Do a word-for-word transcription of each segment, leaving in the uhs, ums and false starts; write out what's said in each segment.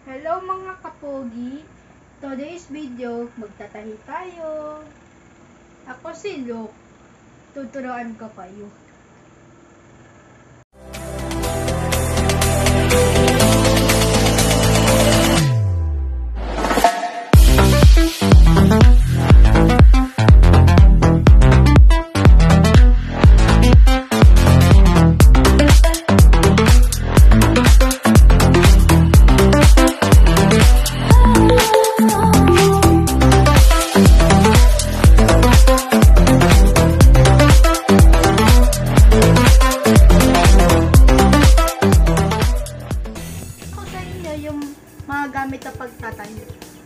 Hello mga kapogi! Today's video, magtatahi tayo. Ako si Luke. Tuturuan ko kayo. Yung mga gamit na pagtatahi.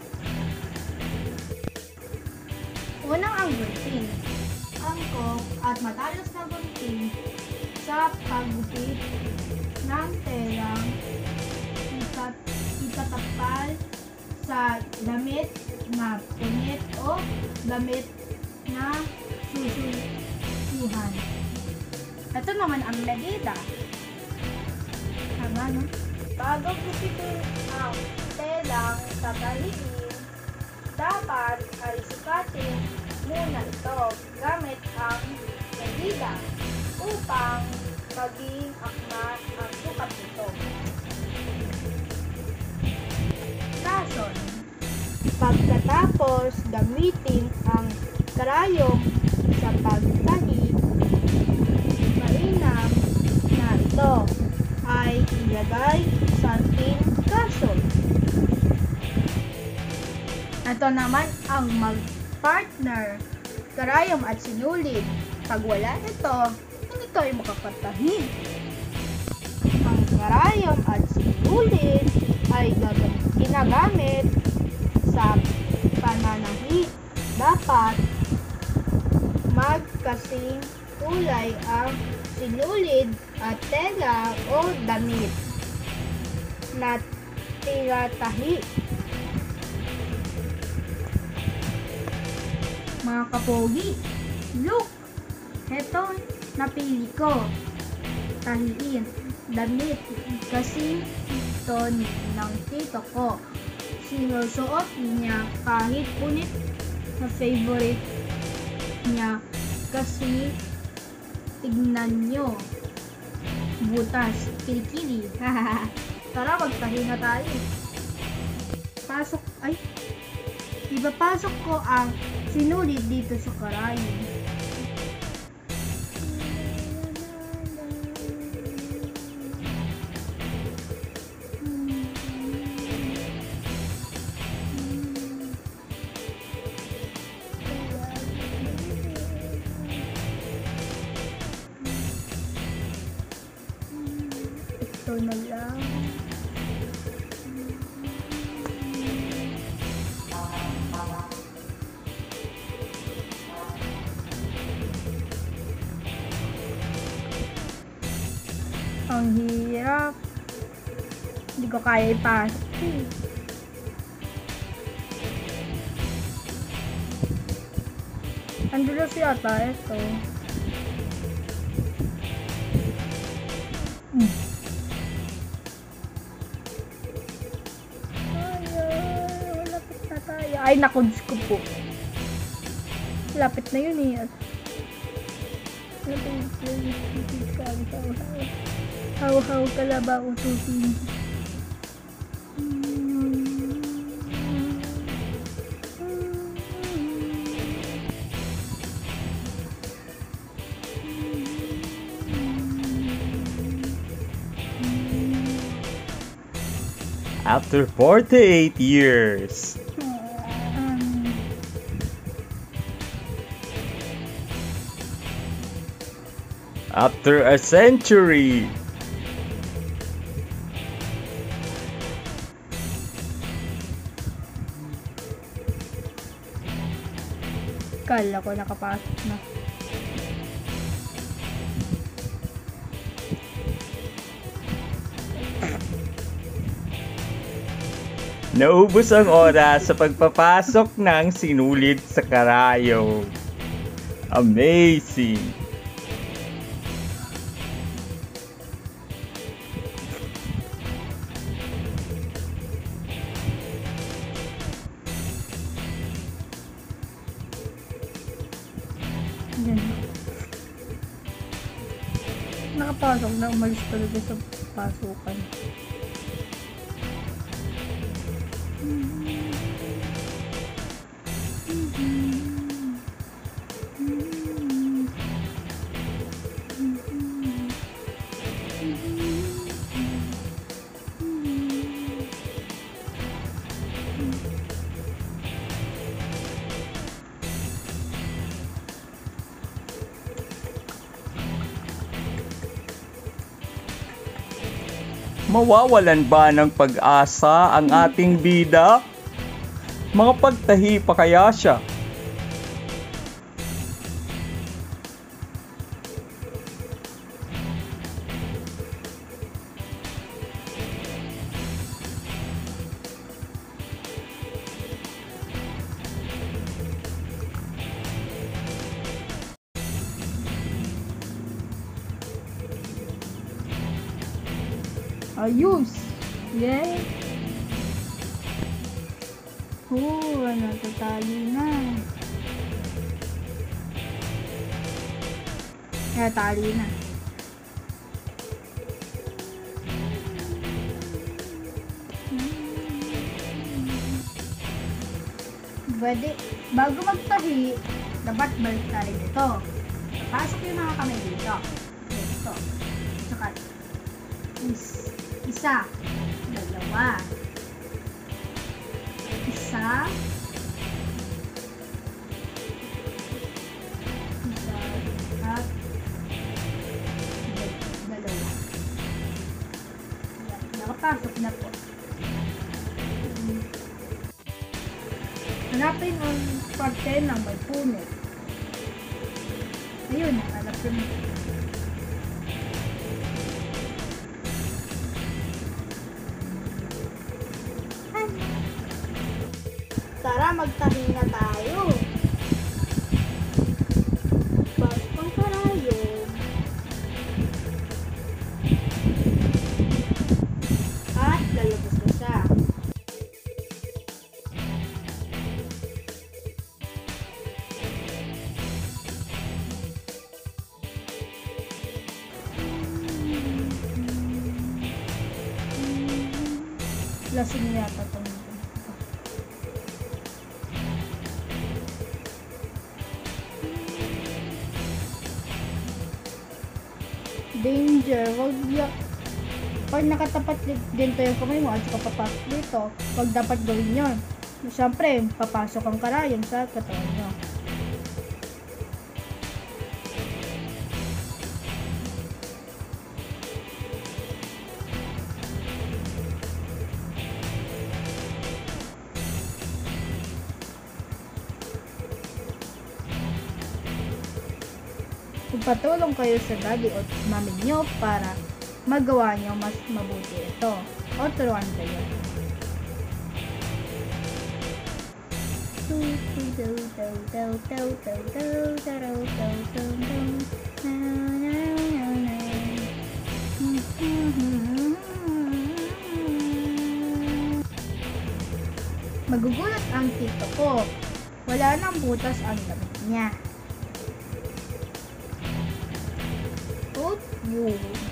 Unang ang gunting. Angkop at matalas na gunting sa paggupit ng telang itat itatapal sa damit na punit o damit na sususuhan. Ito naman ang medida. Tama, no? Bago gupitin ang telang tatahiin, dapat ay sukatin muna ito gamit ang medida upang maging akma ang sukat nito. Rason. Pagkatapos gamitin ang karayom sa pagtahi, mainam na ito ay ilagay sa tin kason. Ito naman ang mag-partner, karayom at sinulid. Pag wala ito, hindi tayo makapatahi. Ang karayom at sinulid ay ginagamit sa pananahi. Dapat magkasing kulay ang sinulid at tela o damit na tinatahi. Mga kapogi, look! Heto, napili ko. Tahiin, damit kasi ito ng tito ko. Sinusuot niya kahit punit na favorite niya kasi tignan nyo. Butas, kilikili. Tara, magtahi na tayo. Pasok, ay, ipapasok ko ang sinulid dito sa karayom. Ito na lang. Ang hirap. Hindi ko kaya ipasok eh. Andulas yata ito. Hmm. Ay, lapit na tayo. Ay, naku, Diyos ko po. Lapit na yun eh. Lapit na yun. Haw-haw ka la ba ututin? After forty-eight years. After a century. Kala ko nakapasok na. Naubos ang oras sa pagpapasok ng sinulid sa karayom. Amazing! Yan. Nakapasok na, umalis talaga sa pasukan. Mawawalan ba ng pag-asa ang ating bida? Mga pagtahi pa kaya siya? Ayos! Yay! Oo, natatali na. Natatali na. Pwede, bago magtahi, dapat balik tayo dito. Pasok yung mga kamay dito. Dito. Tsaka, is, isa, dalawa, isa, isa, at dalawa. Yan, nakapasok na po. Hanapin ang parte ng may puno. Ayun, nakalap ko na. Tara, magtahi na tayo. Pasok ang karayom. At lalabas na siya. Lasing yata itong danger, wag yak. Pag nakatapat dito yung kamay mo at saka papasok dito, wag dapat gawin yun. Siyempre, papasok ang karayom sa katawan nyo. Magpatulong kayo sa daddy o mami nyo para magawa nyo mas mabuti ito. O turuan kayo. Magugulat ang tito ko. Wala nang butas ang damit niya. Put you.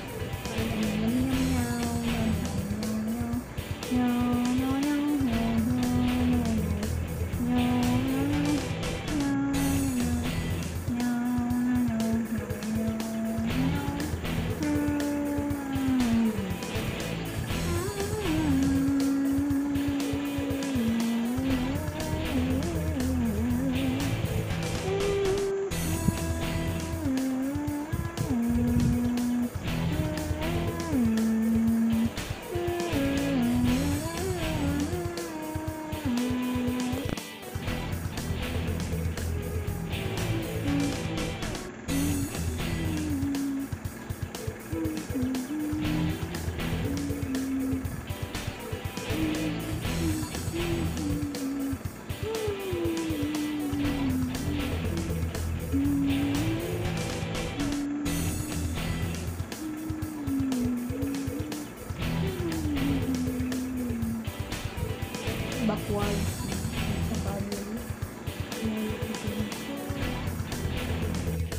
Backwards sa kanin.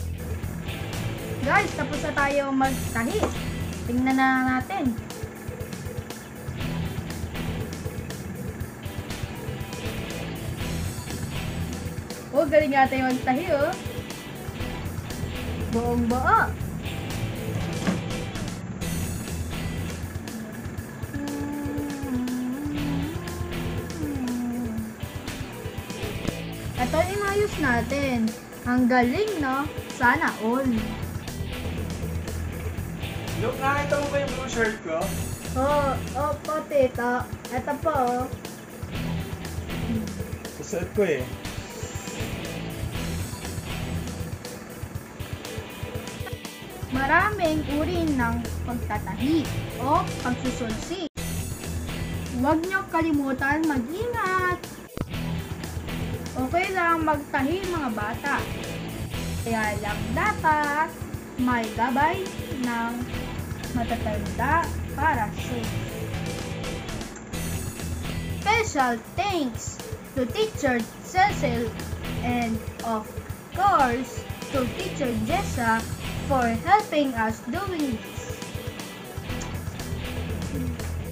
Guys, tapos na tayo magtahi. Tingnan na natin. Oh, galing nga tayo magtahi, oh. Buong buo. Ito inayos natin. Ang galing, no? Sana all. Look, nakita mo ba yung blue shirt ko? Oh, oh, po, tito. Ito po, oh. Susuot ko eh. Maraming uri ng pagtatahi o pagsusulsi. Huwag niyo kalimutan mag-ingat. Okay lang magtahi mga bata. Kaya lang dapat may gabay ng matatanda para safe. Special thanks to Teacher Cecil and of course to Teacher Jessa for helping us doing this.